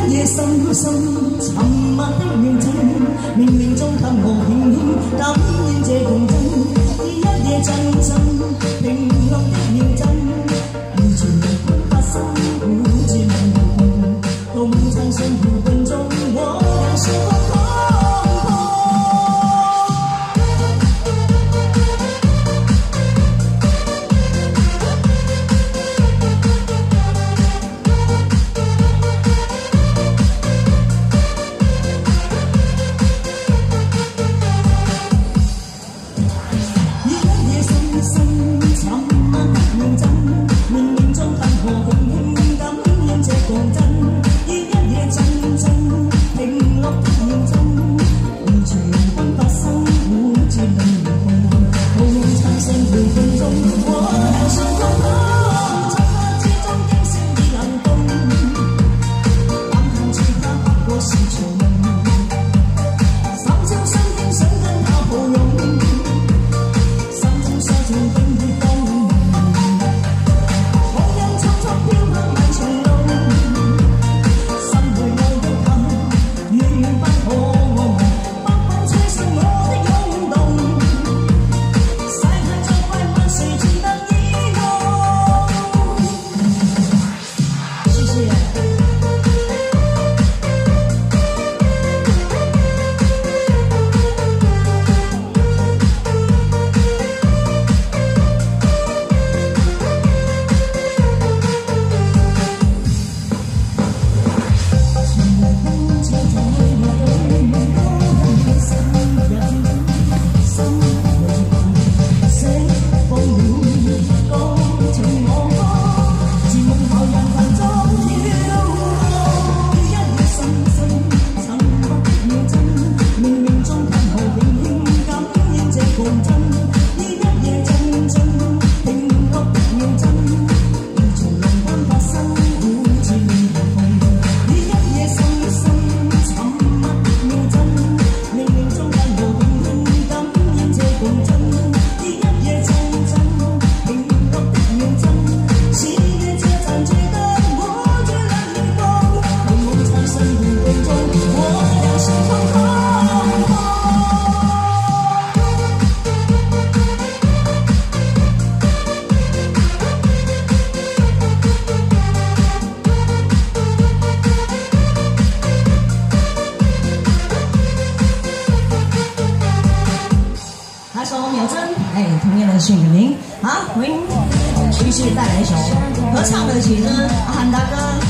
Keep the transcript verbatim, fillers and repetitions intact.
夜深深沉默的認真，冥冥中給我輕輕感應這共振，依一夜陣陣平落的認真，完全無關發生，好似夢，共撐信條並中，我人生空空。 哎，同样的姓名，好，为继续带来一首合唱的曲子《汉大哥》。